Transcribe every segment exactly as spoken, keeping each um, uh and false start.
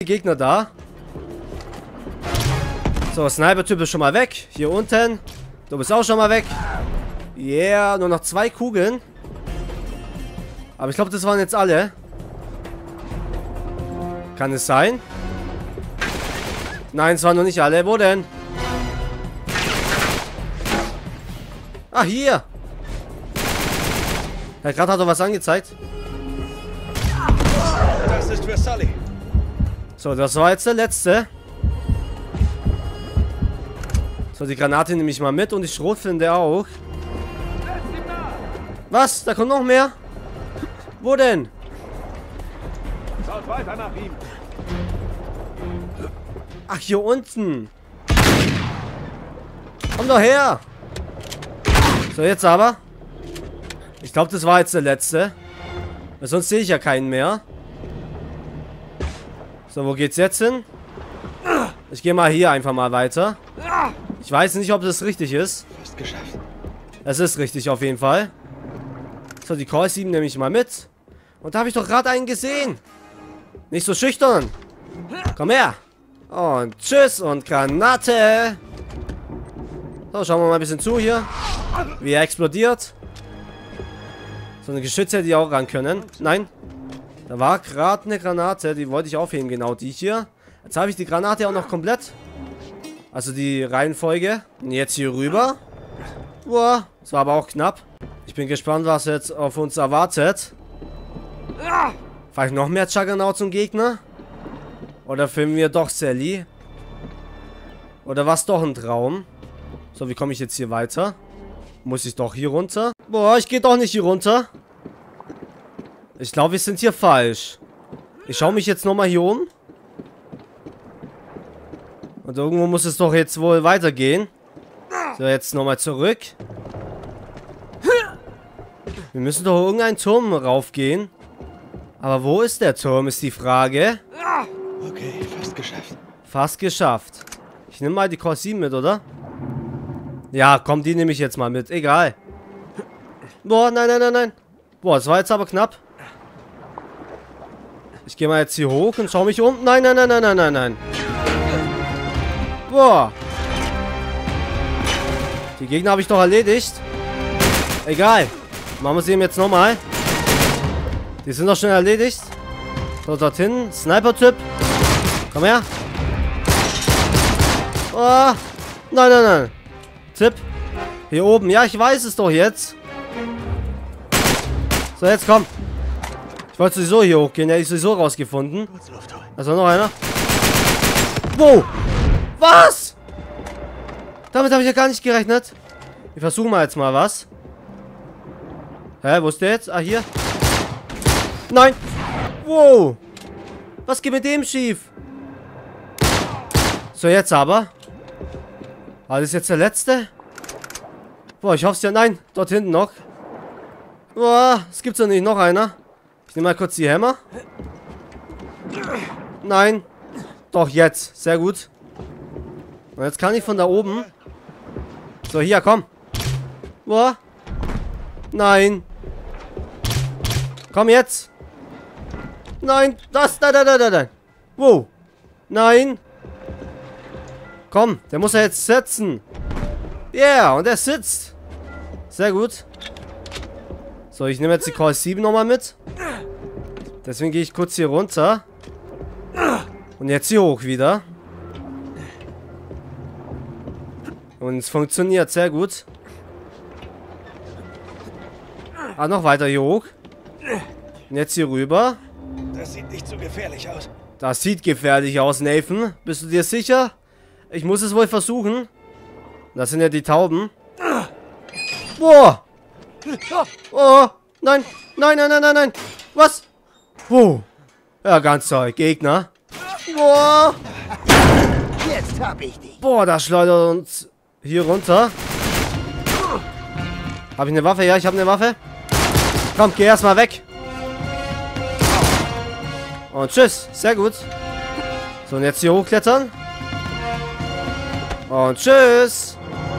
Gegner da. So, Sniper-Typ ist schon mal weg. Hier unten. Du bist auch schon mal weg. Yeah, nur noch zwei Kugeln. Aber ich glaube, das waren jetzt alle. Kann es sein? Nein, es waren noch nicht alle. Wo denn? Ah, hier. Ja, gerade hat er was angezeigt. Das ist für Sully. So, das war jetzt der letzte. So, die Granate nehme ich mal mit und die Schrotflinte auch. Was? Da kommt noch mehr? Wo denn? Schaut weiter nach ihm. Ach, hier unten. Komm doch her. So, jetzt aber. Ich glaube, das war jetzt der letzte. Weil sonst sehe ich ja keinen mehr. So, wo geht's jetzt hin? Ich gehe mal hier einfach mal weiter. Ich weiß nicht, ob das richtig ist. Fast geschafft. Es ist richtig auf jeden Fall. So, die Call sieben nehme ich mal mit. Und da habe ich doch gerade einen gesehen. Nicht so schüchtern. Komm her. Und tschüss und Granate. So, schauen wir mal ein bisschen zu hier. Wie er explodiert. So eine Geschütze hätte ich auch ran können. Nein. Da war gerade eine Granate. Die wollte ich aufheben, genau die hier. Jetzt habe ich die Granate auch noch komplett. Also die Reihenfolge. Und jetzt hier rüber. Boah, das war aber auch knapp. Ich bin gespannt, was jetzt auf uns erwartet. Vielleicht noch mehr Juggernaut zum Gegner? Oder filmen wir doch Sally? Oder war es doch ein Traum? So, wie komme ich jetzt hier weiter? Muss ich doch hier runter? Boah, ich gehe doch nicht hier runter. Ich glaube, wir sind hier falsch. Ich schaue mich jetzt nochmal hier um. Und irgendwo muss es doch jetzt wohl weitergehen. So, jetzt nochmal zurück. Wir müssen doch irgendeinen Turm raufgehen. Aber wo ist der Turm, ist die Frage. Okay, fast geschafft. Fast geschafft. Ich nehme mal die Core sieben mit, oder? Ja, komm, die nehme ich jetzt mal mit. Egal. Boah, nein, nein, nein, nein. Boah, das war jetzt aber knapp. Ich gehe mal jetzt hier hoch und schaue mich um. Nein, nein, nein, nein, nein, nein, nein. Boah. Die Gegner habe ich doch erledigt. Egal. Machen wir es eben jetzt nochmal. Die sind doch schon erledigt. So, dorthin. Sniper-Typ. Komm her. Oh. Nein, nein, nein. Tipp. Hier oben. Ja, ich weiß es doch jetzt. So, jetzt komm. Ich wollte sowieso hier hochgehen. Hätte ich sowieso rausgefunden. Also noch einer. Wow. Was? Damit habe ich ja gar nicht gerechnet. Wir versuchen mal jetzt mal was. Hä, wo ist der jetzt? Ah, hier. Nein. Wow. Was geht mit dem schief? So, jetzt aber. War das jetzt der letzte? Boah, ich hoffe es ja. Nein, dort hinten noch. Boah, es gibt ja nicht. Noch einer. Ich nehme mal kurz die Hämmer. Nein. Doch, jetzt. Sehr gut. Und jetzt kann ich von da oben. So, hier, komm. Boah. Nein. Komm jetzt. Nein. Das, da, da, da, da, da. Wow. Nein. Komm, der muss ja jetzt sitzen. Ja, yeah, und er sitzt. Sehr gut. So, ich nehme jetzt die Call sieben nochmal mit. Deswegen gehe ich kurz hier runter. Und jetzt hier hoch wieder. Und es funktioniert sehr gut. Ah, noch weiter hier hoch. Und jetzt hier rüber. Das sieht nicht so gefährlich aus. Das sieht gefährlich aus, Nathan. Bist du dir sicher? Ich muss es wohl versuchen. Das sind ja die Tauben. Boah! Oh! Nein! Nein, nein, nein, nein, nein! Was? Oh! Ja, ganz toll. Gegner. Boah! Jetzt hab ich dich. Boah, das schleudert uns hier runter. Habe ich eine Waffe? Ja, ich habe eine Waffe. Komm, geh erstmal weg. Und tschüss. Sehr gut. So, und jetzt hier hochklettern. Und tschüss.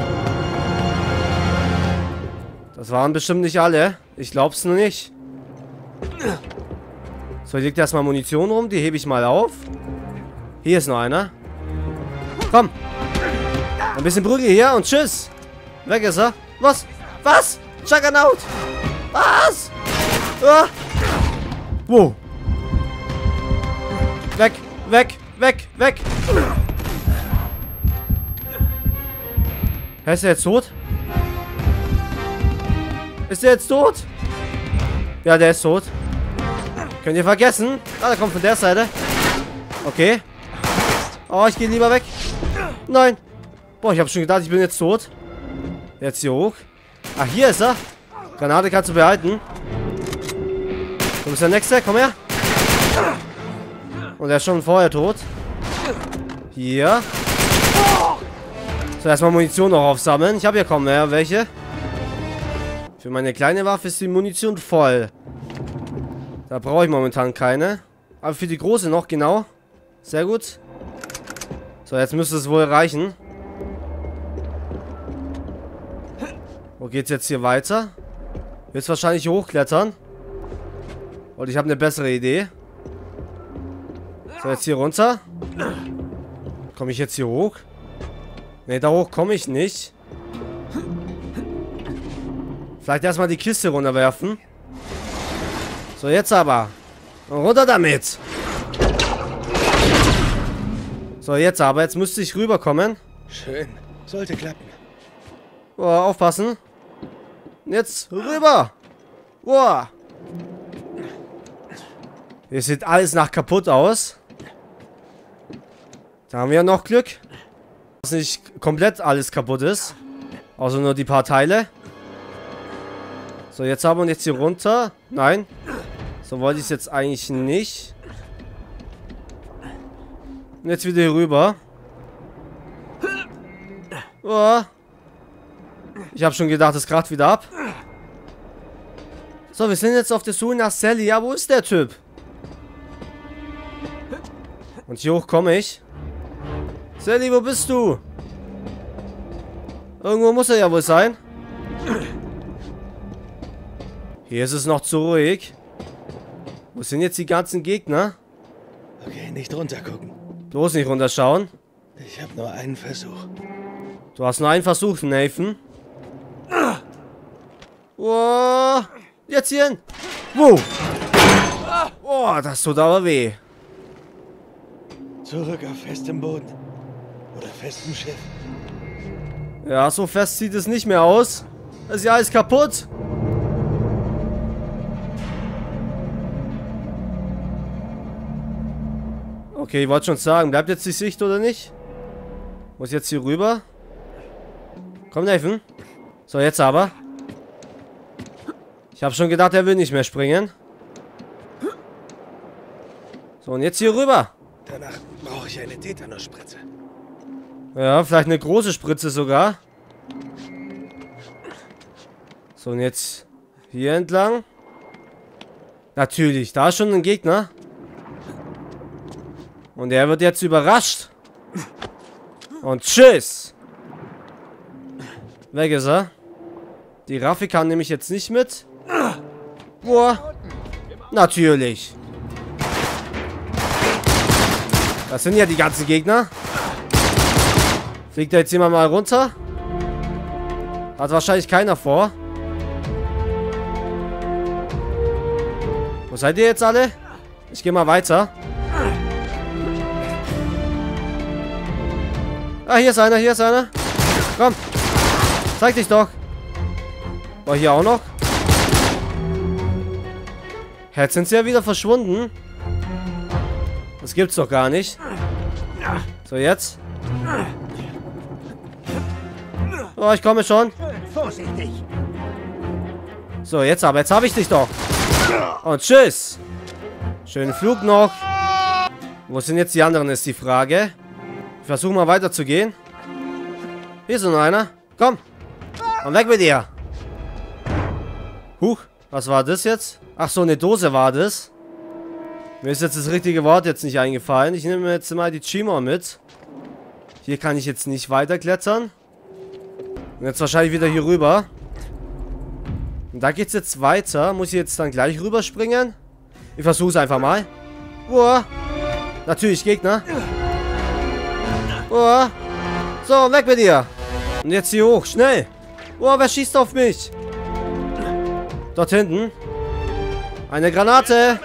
Das waren bestimmt nicht alle. Ich glaub's nur nicht. So, hier liegt erstmal Munition rum. Die hebe ich mal auf. Hier ist noch einer. Komm. Ein bisschen Brücke hier und tschüss. Weg ist er. Was? Was? Juggernaut. Was? Ah. Wow. Weg, weg, weg, weg. Hä, ist der jetzt tot? Ist der jetzt tot? Ja, der ist tot. Könnt ihr vergessen. Ah, der kommt von der Seite. Okay. Oh, ich gehe lieber weg. Nein. Boah, ich habe schon gedacht, ich bin jetzt tot. Jetzt hier hoch. Ach, hier ist er. Granate kannst du behalten. Du bist der Nächste. Komm her. Und er ist schon vorher tot. Hier. So, erstmal Munition noch aufsammeln. Ich habe hier kaum mehr welche. Für meine kleine Waffe ist die Munition voll. Da brauche ich momentan keine. Aber für die große noch, genau. Sehr gut. So, jetzt müsste es wohl reichen. Wo geht's jetzt hier weiter? Jetzt wahrscheinlich hier hochklettern. Und ich habe eine bessere Idee. So, jetzt hier runter. Komme ich jetzt hier hoch? Ne, da hoch komme ich nicht. Vielleicht erstmal die Kiste runterwerfen. So, jetzt aber. Und runter damit. So, jetzt aber. Jetzt müsste ich rüberkommen. Schön. Sollte klappen. Boah, aufpassen. Jetzt rüber. Boah. Hier sieht alles nach kaputt aus. Da haben wir noch Glück, dass nicht komplett alles kaputt ist. Außer nur die paar Teile. So, jetzt haben wir jetzt hier runter. Nein. So wollte ich es jetzt eigentlich nicht. Und jetzt wieder hier rüber. Oh. Ich habe schon gedacht, es kracht wieder ab. So, wir sind jetzt auf der Suche nach Sally. Ja, wo ist der Typ? Und hier hoch komme ich. Sally, wo bist du? Irgendwo muss er ja wohl sein. Hier ist es noch zu ruhig. Wo sind jetzt die ganzen Gegner? Okay, nicht runtergucken. Bloß nicht runterschauen. Ich habe nur einen Versuch. Du hast nur einen Versuch, Nathan. Oh, jetzt hier hin. Wow. Oh, das tut aber weh. Zurück auf festem Boden. Oder festem Schiff. Ja, so fest sieht es nicht mehr aus. Das ist ja alles kaputt. Okay, ich wollte schon sagen, bleibt jetzt die Sicht oder nicht? Muss jetzt hier rüber. Komm, Nathan. So, jetzt aber. Ich habe schon gedacht, er will nicht mehr springen. So, und jetzt hier rüber. Danach brauche ich eine Tetanusspritze. Ja, vielleicht eine große Spritze sogar. So, und jetzt hier entlang. Natürlich, da ist schon ein Gegner. Und er wird jetzt überrascht. Und tschüss. Weg ist er. Die Raffi kann nämlich jetzt nicht mit. Boah. Natürlich. Das sind ja die ganzen Gegner. Fliegt da jetzt jemand mal runter? Hat wahrscheinlich keiner vor. Wo seid ihr jetzt alle? Ich gehe mal weiter. Ah, hier ist einer, hier ist einer. Komm. Zeig dich doch. War hier auch noch. Jetzt sind sie ja wieder verschwunden. Das gibt's doch gar nicht. So, jetzt. Oh, ich komme schon. Vorsichtig. So, jetzt aber. Jetzt habe ich dich doch. Und tschüss. Schönen Flug noch. Wo sind jetzt die anderen, ist die Frage. Ich versuche mal weiterzugehen. Hier ist noch einer. Komm. Und weg mit dir. Huch. Was war das jetzt? Ach so, eine Dose war das. Mir ist jetzt das richtige Wort jetzt nicht eingefallen. Ich nehme jetzt mal die Chima mit. Hier kann ich jetzt nicht weiterklettern. Und jetzt wahrscheinlich wieder hier rüber. Und da geht es jetzt weiter. Muss ich jetzt dann gleich rüberspringen? Ich versuche es einfach mal. Uah. Natürlich Gegner. Oh. So, weg mit dir. Und jetzt hier hoch, schnell. Oh, wer schießt auf mich? Dort hinten. Eine Granate.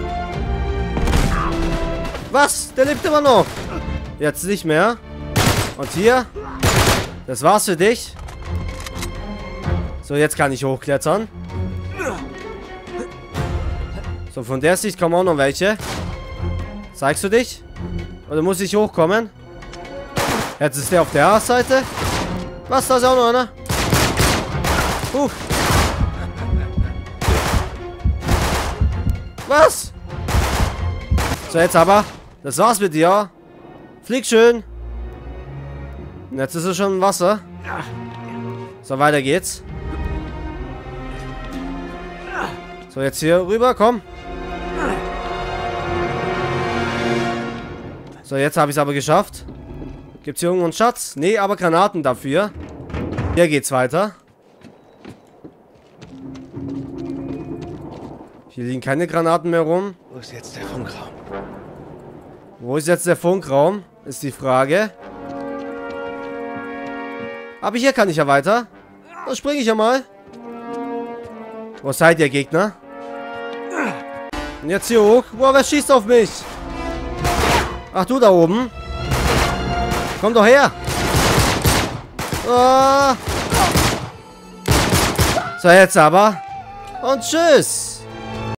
Was? Der lebt immer noch. Jetzt nicht mehr. Und hier. Das war's für dich. So, jetzt kann ich hochklettern. So, von der Sicht kommen auch noch welche. Zeigst du dich? Oder muss ich hochkommen? Jetzt ist der auf der A-Seite. Was? Da ist auch noch einer. Huch. Was? So, jetzt aber. Das war's mit dir. Flieg schön. Und jetzt ist es schon im Wasser. So, weiter geht's. So, jetzt hier rüber, komm. So, jetzt habe ich es aber geschafft. Gibt's hier irgendwo einen Schatz? Nee, aber Granaten dafür. Hier geht's weiter. Hier liegen keine Granaten mehr rum. Wo ist jetzt der Funkraum? Wo ist jetzt der Funkraum? Ist die Frage. Aber hier kann ich ja weiter. Dann springe ich ja mal. Wo seid ihr, Gegner? Und jetzt hier hoch. Boah, wer schießt auf mich? Ach, du da oben. Komm doch her. Oh. So, jetzt aber. Und tschüss.